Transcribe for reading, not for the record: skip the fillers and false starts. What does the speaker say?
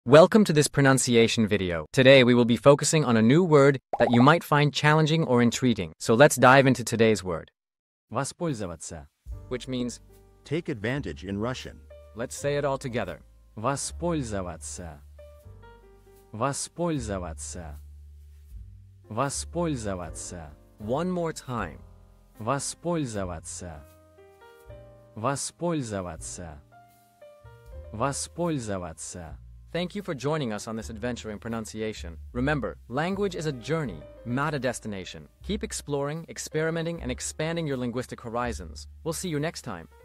Welcome to this pronunciation video. Today we will be focusing on a new word that you might find challenging or intriguing. So let's dive into today's word. Воспользоваться. Which means, Take advantage in Russian. let's say it all together. Воспользоваться. Воспользоваться. Воспользоваться. One more time. Воспользоваться. Воспользоваться. Воспользоваться. Thank you for joining us on this adventure in pronunciation. Remember, language is a journey, not a destination. Keep exploring, experimenting, and expanding your linguistic horizons. We'll see you next time.